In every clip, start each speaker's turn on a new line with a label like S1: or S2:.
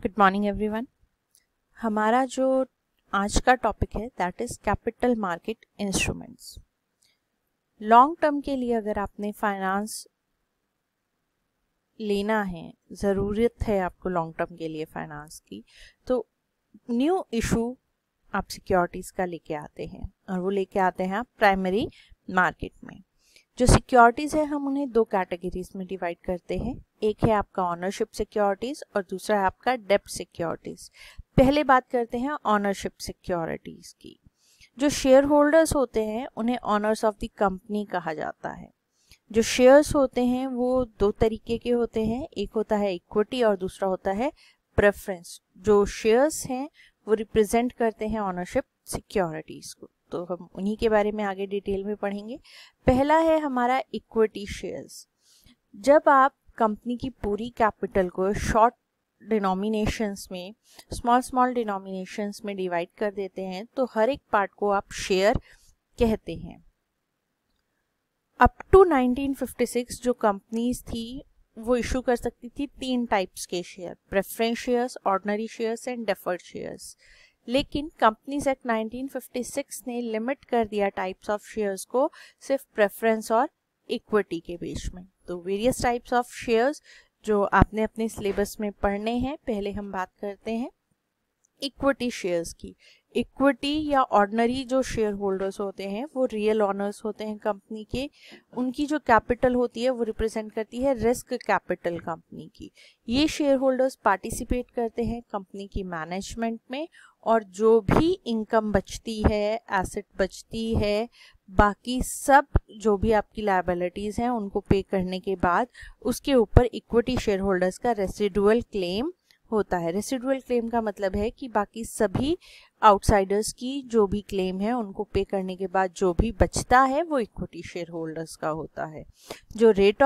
S1: Good morning everyone. हमारा जो आज का टॉपिक है that is capital market instruments. Long term के लिए अगर आपने फाइनेंस लेना है, ज़रूरत है आपको लॉन्ग टर्म के लिए फाइनेंस की, तो न्यू इशू आप सिक्योरिटीज़ का लेके आते हैं और वो लेके आते हैं आप प्राइमरी मार्केट में। जो सिक्योरिटीज़ है हम उन्हें दो कैटेगरीज में डिवाइड करते हैं। एक है आपका ऑनरशिप सिक्योरिटीज़ और दूसरा है आपका डेब्ट सिक्योरिटीज़। पहले बात करते हैं ऑनरशिप सिक्योरिटीज़ की। जो शेयर होल्डर्स होते हैं उन्हें ऑनर्स ऑफ द कंपनी कहा जाता है। जो शेयर्स होते हैं वो दो तरीके के होते हैं, एक होता है इक्विटी और दूसरा होता है प्रेफरेंस। जो शेयर्स हैं वो रिप्रेजेंट करते हैं ऑनरशिप सिक्योरिटीज़ को, तो हम उन्हीं के बारे में आगे डिटेल में पढ़ेंगे। पहला है हमारा इक्विटी शेयर्स। जब आप कंपनी की पूरी कैपिटल को शॉर्ट डिनोमिनेशंस में, स्मॉल डिनोमिनेशंस में डिवाइड कर देते हैं तो हर एक पार्ट को आप शेयर कहते हैं। अप टू 1956 जो कंपनीज थी वो इशू कर सकती थी तीन टाइप्स के share, preference shares, ordinary shares and deferred shares. लेकिन कंपनीज एक्ट 1956 ने लिमिट कर दिया टाइप्स ऑफ शेयर्स को सिर्फ प्रेफरेंस और इक्विटी के बेस में। तो वेरियस टाइप्स ऑफ शेयर्स जो आपने अपने सिलेबस में पढ़ने हैं। पहले हम बात करते हैं इक्विटी शेयर्स की। इक्विटी या ऑर्डिनरी जो शेयर होल्डर्स होते हैं वो रियल ऑनर्स होते हैं कंपनी के। उनकी जो कैपिटल होती है वो रिप्रेजेंट करती है रिस्क कैपिटल कंपनी की। ये शेयर होल्डर्स पार्टिसिपेट करते हैं कंपनी की मैनेजमेंट में और जो भी इनकम बचती है, एसेट बचती है, बाकी सब जो भी आपकी लायबिलिटीज़ हैं उनको पे करने के बाद उसके ऊपर इक्विटी शेयर होल्डर्स का रेसिडुअल क्लेम होता है। रेसिडुअल क्लेम का मतलब है कि बाकी सभी आउटसाइडर्स की जो भी क्लेम है उनको पे करने के बाद जो भी बचता है वो इक्विटी शेयर होल्डर्स का होता है। जो रेट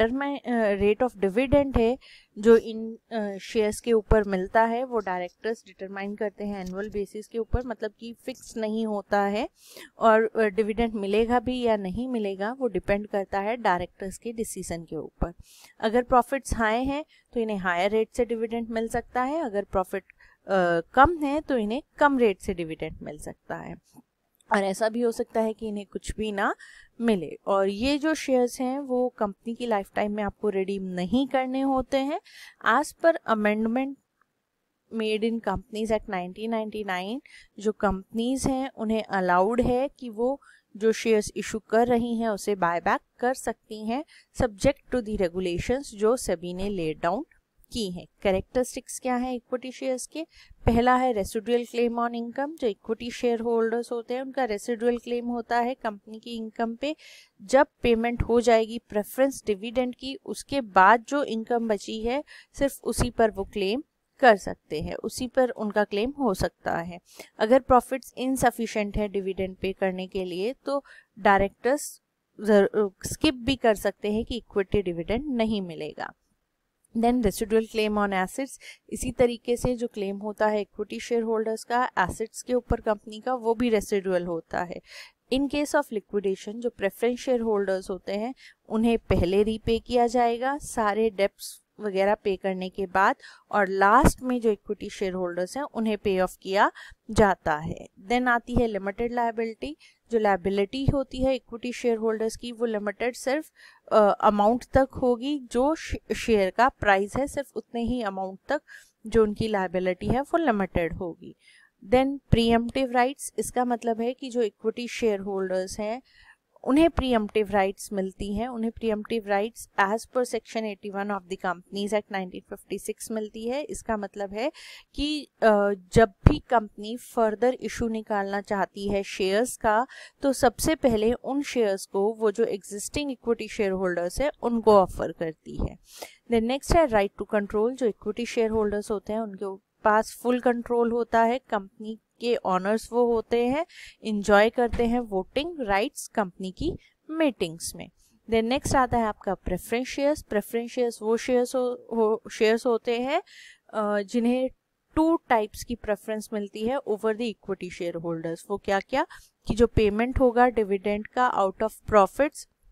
S1: ऑफ डिविडेंड है जो इन शेयर्स के ऊपर मिलता है वो डायरेक्टर्स डिटरमाइन करते हैं एनुअल बेसिस के ऊपर, मतलब कि फिक्स नहीं होता है और डिविडेंड मिलेगा भी या नहीं मिलेगा वो डिपेंड करता है डायरेक्टर्स के डिसीजन के ऊपर। अगर प्रॉफिट्स हाई हैं तो इन्हें हायर रेट से डिविडेंड मिल सकता है, अगर प्रॉफिट कम है तो इन्हें कम रेट से डिविडेंड मिल सकता है, और ऐसा भी हो सकता है कि इन्हें कुछ भी ना मिले। और ये जो शेयर्स हैं वो कंपनी की लाइफ टाइम में आपको रिडीम नहीं करने होते हैं। As per amendment made in companies act 1999 जो कंपनीज हैं उन्हें अलाउड है कि वो जो शेयर्स इशू कर रही हैं उसे बायबैक कर सकती हैं सब्जेक्ट टू द रेगुलेशंस जो सेबी ने लेड डाउन की हैं। कैरेक्टरिस्टिक्स क्या है इक्विटी शेयर्स के? पहला है रेसिडुअल क्लेम ऑन इनकम। जो इक्विटी शेयर होल्डर्स होते हैं उनका रेसिडुअल क्लेम होता है कंपनी की इनकम पे। जब पेमेंट हो जाएगी प्रेफरेंस डिविडेंड की, उसके बाद जो इनकम बची है सिर्फ उसी पर वो क्लेम कर सकते हैं, उसी पर उनका क्लेम हो सकता है। अगर प्रॉफिट्स इनसफिशिएंट है डिविडेंड पे करने के लिए तो डायरेक्टर्स स्किप भी कर सकते हैं कि इक्विटी डिविडेंड नहीं मिलेगा। Then residual claim on assets, इसी तरीके से जो क्लेम होता है इक्विटी शेयर होल्डर्स का एसेट्स के ऊपर कंपनी का वो भी रेसिडुअल होता है। इन केस ऑफ लिक्विडेशन जो प्रेफरेंस शेयर होल्डर्स होते हैं उन्हें पहले रीपे किया जाएगा सारे डेब्ट्स वगैरह पे करने के बाद, और लास्ट में जो इक्विटी शेयर होल्डर्स हैं उन्हें पे ऑफ किया जाता है। देन आती है लिमिटेड लायबिलिटी। जो लायबिलिटी होती है इक्विटी शेयर होल्डर्स की वो लिमिटेड सिर्फ अमाउंट तक होगी, जो शेयर का प्राइस है सिर्फ उतने ही अमाउंट तक जो उनकी लायबिलिटी है वो लिमिटेड होगी। देन प्रीएम्प्टिव राइट्स, इसका मतलब है कि जो इक्विटी शेयर होल्डर्स हैं उन्हें प्रीएम्प्टिव राइट्स मिलती हैं। उन्हें preemptive rights as per section 81 of the companies act 1956 मिलती है। इसका मतलब है कि जब भी कंपनी फर्दर इशू निकालना चाहती है शेयर्स का तो सबसे पहले उन शेयर्स को वो जो एग्जिस्टिंग इक्विटी शेयर होल्डर्स है उनको ऑफर करती है। देन नेक्स्ट है राइट टू कंट्रोल। जो इक्विटी शेयर होल्डर्स होते हैं उनके पास फुल कंट्रोल होता है, कंपनी के ऑनर्स वो होते हैं, इंजॉय करते हैं वोटिंग राइट्स कंपनी की मीटिंग्स में। देन नेक्स्ट आता है आपका प्रेफरेंस शेयर्स। प्रेफरेंस शेयर्स वो शेयर्स होते हैं जिन्हें टू टाइप्स की प्रेफरेंस मिलती है over the equity share holders. वो क्या क्या कि जो पेमेंट होगा डिविडेंड का आउट ऑफ प्रॉफिट्स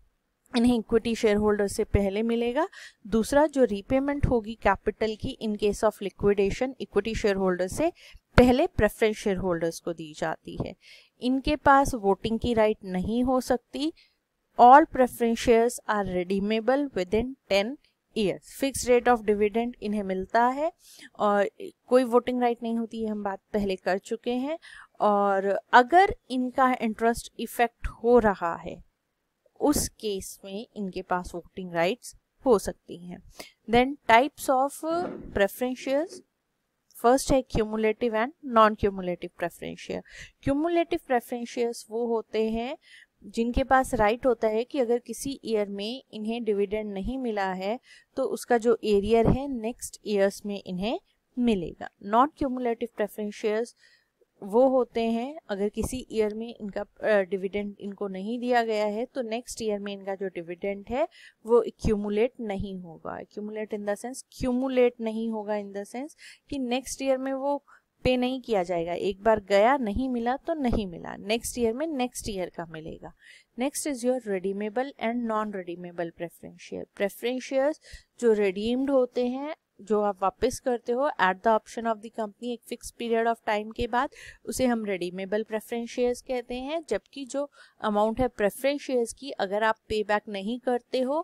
S1: इन्हें इक्विटी शेयर होल्डर से पहले मिलेगा। दूसरा, जो रीपेमेंट होगी कैपिटल की in case of liquidation, equity share holder से पहले प्रेफरेंस शेयर होल्डर्स को दी जाती है। इनके पास वोटिंग की राइट नहीं हो सकती। All preference shares are redeemable within 10 years. Fix rate of dividend इन्हें मिलता है और कोई वोटिंग राइट नहीं होती है, हम बात पहले कर चुके हैं। और अगर इनका इंटरेस्ट इफेक्ट हो रहा है उस केस में इनके पास वोटिंग राइट्स हो सकती हैं। Then types of preference shares, first है cumulative and non cumulative preference share. Cumulative preference shares वो होते हैं जिनके पास राइट होता है कि अगर किसी ईयर में इन्हें डिविडेंड नहीं मिला है तो उसका जो एरियर है नेक्स्ट ईयर्स में इन्हें मिलेगा। नॉन क्यूमुलेटिव प्रेफरेंस शेयर्स वो होते हैं अगर किसी ईयर में इनका डिविडेंड इनको नहीं दिया गया है तो नेक्स्ट ईयर में इनका जो डिविडेंड है वो एक्यूमुलेट नहीं होगा। Accumulate in the sense, cumulate नहीं होगा इन द सेंस कि नेक्स्ट ईयर में वो पे नहीं किया जाएगा। एक बार गया, नहीं मिला तो नहीं मिला, नेक्स्ट ईयर में नेक्स्ट ईयर का मिलेगा। Next is your redeemable and non redeemable preference share. Preference shares जो रिडीम्ड होते हैं, जो आप वापस करते हो at the option of the company एक फिक्स पीरियड ऑफ टाइम के बाद, उसे हम रिडीमेबल प्रेफरेंस शेयर्स कहते हैं। जबकि जो अमाउंट है प्रेफरेंस शेयर्स की, अगर आप पे बैक नहीं करते हो,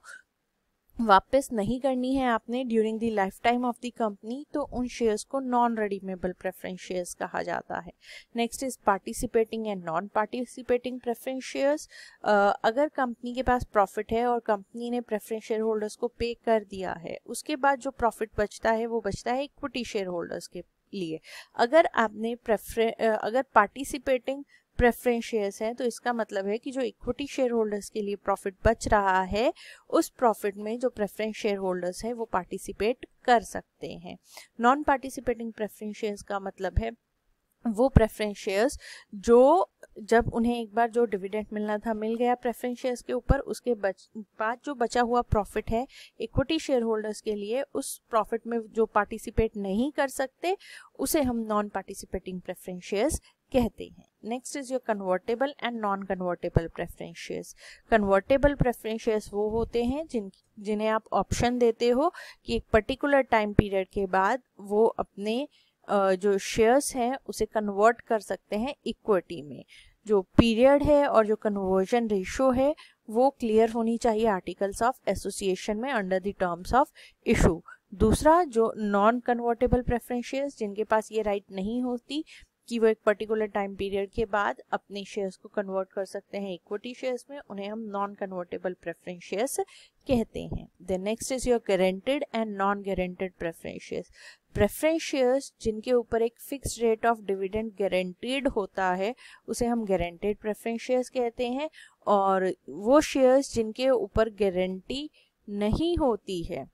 S1: वापस नहीं करनी है आपने during the life time of the company, तो उन शेयर्स को नॉन रिडीमेबल प्रेफरेंस शेयर्स कहा जाता है। Next is participating and non participating preference shares. अगर कंपनी के पास प्रॉफिट है और कंपनी ने प्रेफरेंस शेयर होल्डर्स को पे कर दिया है, उसके बाद जो प्रॉफिट बचता है वो बचता है इक्विटी शेयर होल्डर्स के लिए। अगर आपने अगर पार्टिसिपेटिंग प्रेफरेंस शेयर्स हैं तो इसका मतलब है कि जो इक्विटी शेयर होल्डर्स के लिए प्रॉफिट बच रहा है उस प्रॉफिट में जो प्रेफरेंस शेयर होल्डर्स हैं वो पार्टिसिपेट कर सकते हैं। नॉन पार्टिसिपेटिंग प्रेफरेंस शेयर्स का मतलब है वो प्रेफरेंस शेयर्स जो जब उन्हें एक बार जो डिविडेंड मिलना था मिल गया प्रेफरेंस शेयर्स के ऊपर, उसके बाद जो बचा हुआ प्रॉफिट है इक्विटी शेयर होल्डर्स के लिए, उस प्रॉफिट में जो पार्टिसिपेट नहीं कर सकते उसे हम नॉन पार्टिसिपेटिंग प्रेफरेंस शेयर्स कहते हैं। Next is your convertible and non convertible preference shares. Convertible preference shares वो होते हैं जिन्हें आप ऑप्शन देते हो कि एक पर्टिकुलर टाइम पीरियड के बाद वो अपने जो शेयर्स हैं उसे कन्वर्ट कर सकते हैं इक्विटी में। जो पीरियड है और जो कन्वर्जन रेशो है वो क्लियर होनी चाहिए आर्टिकल्स ऑफ एसोसिएशन में under the terms of issue. दूसरा, जो नॉन कन्वर्टेबल प्रेफरेंस शेयर्स जिनके पास ये राइट नहीं होती कि वो एक पर्टिकुलर टाइम पीरियड के बाद अपने शेयर्स को कन्वर्ट कर सकते हैं इक्विटी शेयर्स में, उन्हें हम नॉन कन्वर्टेबल प्रेफरेंस शेयर्स कहते हैं। Then next is your guaranteed and non guaranteed preference shares. Preference shares जिनके ऊपर एक fix rate of dividend guaranteed होता है उसे हम गारंटेड प्रेफरेंस शेयर्स कहते हैं, और वो शेयर्स जिनके ऊपर गारंटी नहीं होती है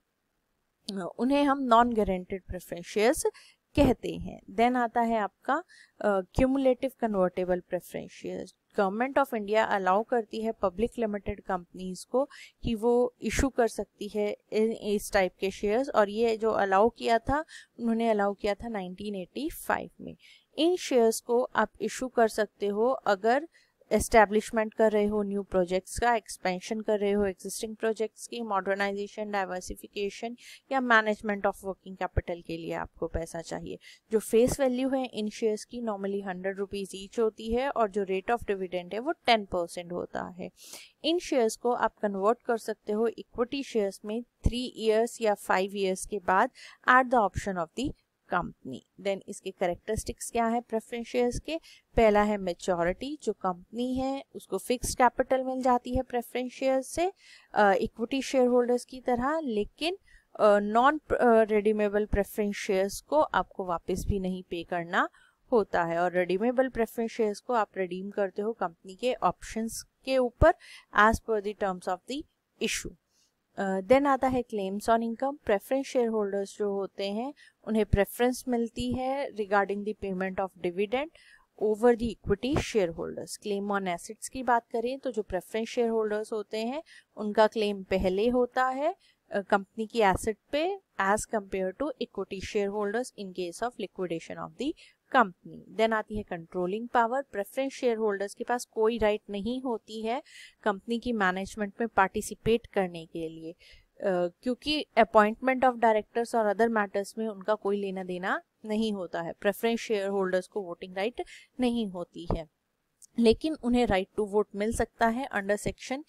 S1: उन्हें हम नॉन गारंटेड प्रेफरेंस शेयर्स कहते हैं। देन आता है आपका cumulative convertible preference shares. Government of India allow करती है पब्लिक लिमिटेड कंपनीज को कि वो इशू कर सकती है इस टाइप के शेयर्स, और ये जो अलाउ किया था उन्होंने अलाउ किया था 1985 में। इन शेयर्स को आप इशू कर सकते हो अगर एस्टैब्लिशमेंट कर रहे हो न्यू प्रोजेक्ट्स का, एक्सपेंशन कर रहे हो एग्जिस्टिंग प्रोजेक्ट्स की, मॉडर्नाइजेशन, डाइवर्सिफिकेशन या मैनेजमेंट ऑफ वर्किंग कैपिटल के लिए आपको पैसा चाहिए। जो फेस वैल्यू है इन शेयर्स की नॉर्मली 100 रुपीज़ ईच होती है और जो रेट ऑफ डिविडेंड है वो 10% होता है। इन शेयर्स को आप कन्वर्ट कर सकते हो इक्विटी शेयर्स में 3 ईयर्स या 5 ईयर्स के बाद at the option of the company. Then इसके कैरेक्टरिस्टिक्स क्या है प्रेफरेंस शेयर्स के? पहला है मैच्योरिटी, जो कंपनी है उसको फिक्स्ड कैपिटल मिल जाती है प्रेफरेंस शेयर्स से इक्विटी शेयर होल्डर्स की तरह, लेकिन नॉन रिडीमेबल प्रेफरेंस शेयर्स को आपको वापस भी नहीं पे करना होता है, और रिडीमेबल प्रेफरेंस शेयर्स को आप रिडीम करते हो कंपनी के ऑप्शंस के ऊपर as per the terms of the issue. Then आता है claims on income. Preference share holders जो होते हैं उन्हें प्रेफरेंस मिलती है regarding the payment of dividend over the equity share holders. Claim on assets की बात करें तो जो प्रेफरेंस शेयर होल्डर्स होते हैं उनका क्लेम पहले होता है कंपनी की एसेट पे as compare to equity share holders in case of liquidation of the company. Then आती है controlling power. Preference share holders के पास कोई राइट नहीं होती है कंपनी की मैनेजमेंट में पार्टिसिपेट करने के लिए, क्योंकि अपॉइंटमेंट ऑफ डायरेक्टर्स और अदर मैटर्स में उनका कोई लेना देना नहीं होता है। प्रेफरेंस शेयर होल्डर्स को वोटिंग राइट नहीं होती है, लेकिन उन्हें राइट टू वोट मिल सकता है अंडर सेक्शन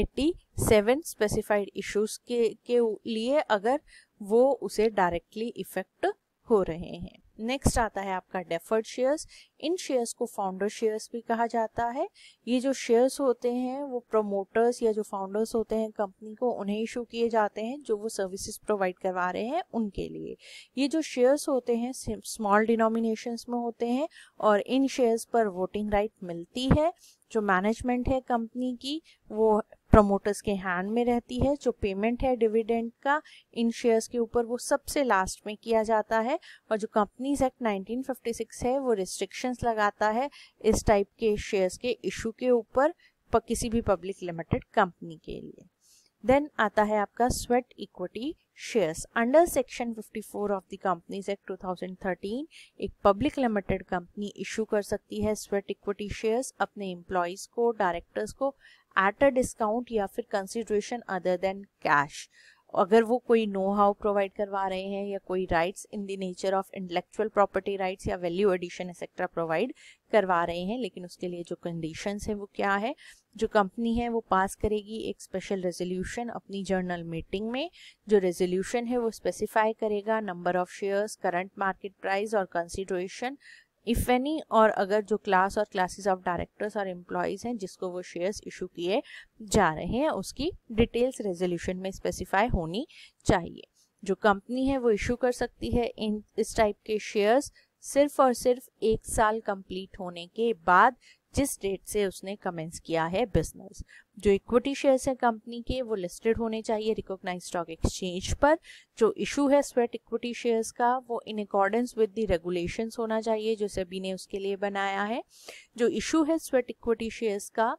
S1: 87 स्पेसिफाइड इश्यूज के लिए, अगर वो उसे डायरेक्टली इफेक्ट हो रहे हैं। नेक्स्ट आता है आपका डेफर्ड शेयर्स। इन शेयर्स को फाउंडर शेयर्स भी कहा जाता है। ये जो शेयर्स होते हैं वो प्रमोटर्स या जो फाउंडर्स होते हैं कंपनी को, उन्हें इशू किए जाते हैं जो वो सर्विसेज प्रोवाइड करवा रहे हैं उनके लिए। ये जो शेयर्स होते हैं स्मॉल डिनोमिनेशंस में होते हैं और इन शेयर्स पर वोटिंग राइट मिलती है। जो मैनेजमेंट है कंपनी की वो प्रमोटर्स के हैंड में रहती है। जो पेमेंट है डिविडेंड का इन शेयर्स के ऊपर वो सबसे लास्ट में किया जाता है। और जो कंपनीज एक्ट 1956 है वो रिस्ट्रिक्शंस लगाता है इस टाइप के शेयर्स के इशू के ऊपर किसी भी पब्लिक लिमिटेड कंपनी के लिए। देन आता है आपका sweat equity shares. Under section 54 of the companies act 2013 एक पब्लिक लिमिटेड कंपनी इशू कर सकती है स्वेट इक्विटी शेयर्स अपने एम्प्लॉइज को, डायरेक्टर्स को एट अ डिस्काउंट या फिर कंसिडरेशन अदर देन कैश। अगर वो कोई नो हाउ प्रोवाइड करवा रहे हैं या कोई rights in the nature of intellectual property rights या वैल्यू एडिशन एक्सेट्रा प्रोवाइड करवा रहे हैं, लेकिन उसके लिए जो कंडीशंस है वो क्या है, जो कंपनी है वो पास करेगी एक स्पेशल रेजोल्यूशन अपनी जर्नल मीटिंग में। जो रेजोल्यूशन है वो स्पेसिफाई करेगा number of shares, current market price और कंसिडरेशन इफ एनी, और अगर जो क्लास और क्लासेस ऑफ डायरेक्टर्स और एम्प्लॉइज हैं जिसको वो शेयर्स इशू किए जा रहे हैं उसकी डिटेल्स रेजोल्यूशन में स्पेसिफाई होनी चाहिए। जो कंपनी है वो इशू कर सकती है इस टाइप के शेयर्स सिर्फ और सिर्फ 1 साल कंप्लीट होने के बाद जिस डेट से उसने कमेंस किया है बिजनेस। जो इक्विटी शेयर्स है कंपनी के वो लिस्टेड होने चाहिए रिकॉग्नाइज्ड स्टॉक एक्सचेंज पर। जो इशू है स्वेट इक्विटी शेयर्स का वो in accordance with the regulations होना चाहिए जो सेबी ने उसके लिए बनाया है। जो इशू है स्वेट इक्विटी शेयर्स का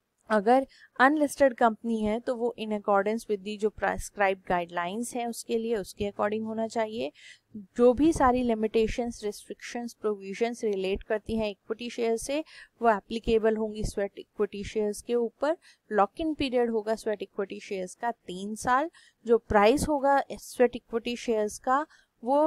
S1: अगर अनलिस्टेड कंपनी है तो वो इन अकॉर्डेंस विद दी जो प्रेस्क्राइब्ड गाइडलाइंस हैं उसके लिए उसके अकॉर्डिंग होना चाहिए। जो भी सारी लिमिटेशंस, रिस्ट्रिक्शंस, प्रोविजंस रिलेट करती हैं इक्विटी शेयर से वो एप्लीकेबल होंगी स्वेट इक्विटी शेयर्स के ऊपर। लॉक इन पीरियड होगा स्वेट इक्विटी शेयर्स का 3 साल। जो प्राइस होगा स्वेट इक्विटी शेयर्स का वो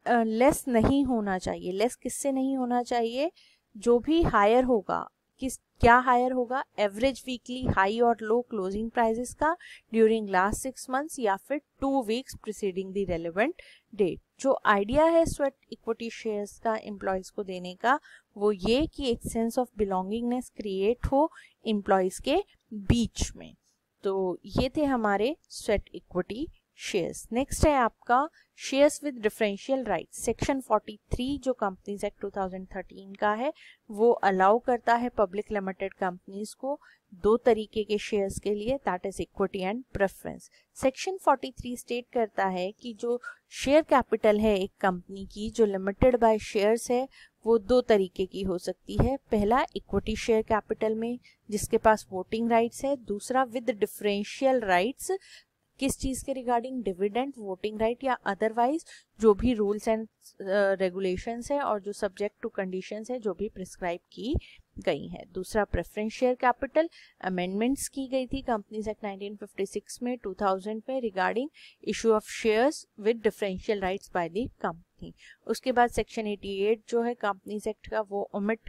S1: लेस नहीं होना चाहिए। लेस किससे नहीं होना चाहिए, जो भी हायर होगा क्या हायर होगा, एवरेज वीकली हाई और लो क्लोजिंग प्राइसेस का ड्यूरिंग लास्ट 6 मंथ्स या फिर 2 weeks preceding the relevant date. जो आइडिया है स्वेट इक्विटी शेयर्स का एम्प्लॉयज को देने का वो ये कि एक सेंस ऑफ बिलोंगिंगनेस क्रिएट हो एम्प्लॉयज के बीच में। तो ये थे हमारे स्वेट इक्विटी शेयर्स। नेक्स्ट है आपका shares with differential rights. Section 43 जो कंपनीज एक्ट 2013 का है वो अलाउ करता है पब्लिक लिमिटेड कंपनीज को 2 तरीके के शेयर्स के लिए, that is equity and preference. Section 43 state करता है कि जो शेयर कैपिटल है एक कंपनी की जो लिमिटेड बाय शेयर्स है वो 2 तरीके की हो सकती है। पहला इक्विटी शेयर कैपिटल में जिसके पास वोटिंग राइट्स है, दूसरा विद डिफरेंशियल राइट्स किस चीज के रिगार्डिंग, डिविडेंड, वोटिंग राइट या अदरवाइज जो भी रूल्स एंड रेगुलेशंस है और जो सब्जेक्ट टू कंडीशंस है जो भी प्रिस्क्राइब की गई है। दूसरा प्रेफरेंस शेयर कैपिटल अमेंडमेंट्स की गई थी कंपनीज एक्ट 1956 में 2000 में regarding issue of shares with differential rights by the company. उसके बाद सेक्शन 88 जो है कंपनीज एक्ट का वो ओमिट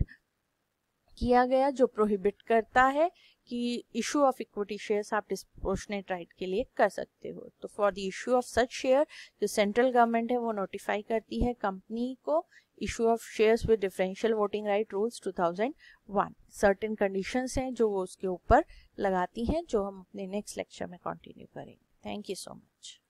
S1: किया गया जो प्रोहिबिट करता है कि इशू ऑफ इक्विटी शेयर्स आप डिस्प्रोपोर्शनेट राइट के लिए कर सकते हो। तो for the issue of such share जो सेंट्रल गवर्नमेंट है वो नोटिफाई करती है कंपनी को issue of shares with differential voting right rules 2001। Certain conditions हैं जो वो उसके ऊपर लगाती हैं जो हम अपने नेक्स्ट लेक्चर में कंटिन्यू करेंगे। Thank you so much.